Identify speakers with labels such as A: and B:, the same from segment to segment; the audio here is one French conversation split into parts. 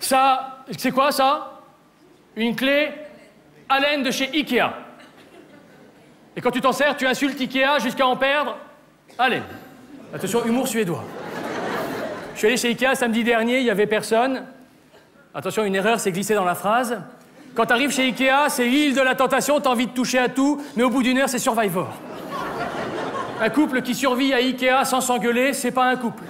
A: Ça, c'est quoi ça? Une clé Allen de chez Ikea. Et quand tu t'en sers, tu insultes Ikea jusqu'à en perdre Allen. Attention, humour suédois. Je suis allé chez Ikea samedi dernier, il n'y avait personne. Attention, une erreur s'est glissée dans la phrase. Quand t'arrives chez Ikea, c'est l'île de la tentation, t'as envie de toucher à tout, mais au bout d'une heure, c'est Survivor. Un couple qui survit à Ikea sans s'engueuler, c'est pas un couple.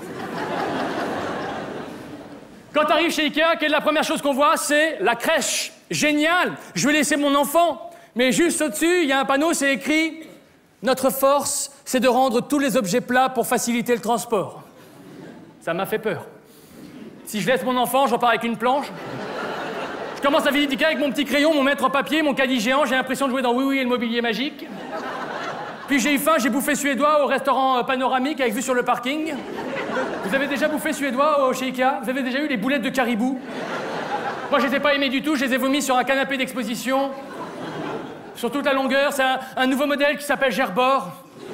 A: Quand t'arrives chez Ikea, quelle est la première chose qu'on voit? C'est la crèche. Génial, je vais laisser mon enfant. Mais juste au-dessus, il y a un panneau, c'est écrit « Notre force, c'est de rendre tous les objets plats pour faciliter le transport. » Ça m'a fait peur. Si je laisse mon enfant, je repars avec une planche. Je commence la visite d'Ikea avec mon petit crayon, mon mètre en papier, mon caddie géant, j'ai l'impression de jouer dans Oui Oui et le mobilier magique. Puis j'ai eu faim, j'ai bouffé suédois au restaurant panoramique avec vue sur le parking. Vous avez déjà bouffé suédois chez Ikea? Vous avez déjà eu les boulettes de caribou? Moi, je les ai pas aimées du tout, je les ai vomis sur un canapé d'exposition. Sur toute la longueur, c'est un nouveau modèle qui s'appelle Gerbor.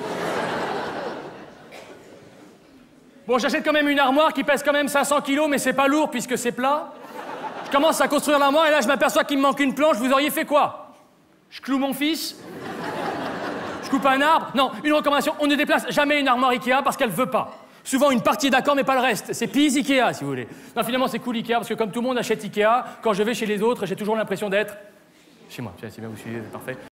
A: Bon, j'achète quand même une armoire qui pèse quand même 500 kilos, mais c'est pas lourd puisque c'est plat. Je commence à construire l'armoire et là, je m'aperçois qu'il me manque une planche. Vous auriez fait quoi? Je cloue mon fils? Je coupe un arbre? Non, une recommandation, on ne déplace jamais une armoire Ikea parce qu'elle veut pas. Souvent, une partie est d'accord, mais pas le reste. C'est pisse Ikea, si vous voulez. Non, finalement, c'est cool Ikea parce que comme tout le monde achète Ikea, quand je vais chez les autres, j'ai toujours l'impression d'être chez moi. C'est bien, vous suivez, c'est parfait.